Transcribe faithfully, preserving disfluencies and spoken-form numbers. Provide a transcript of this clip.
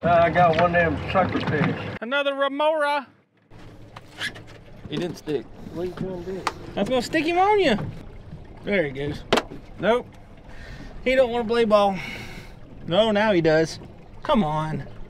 Uh, I got one of them sucker fish. Another remora. He didn't stick. What are you gonna do? I was gonna stick him on you. There he goes. Nope. He don't want to play ball. No, now he does. Come on.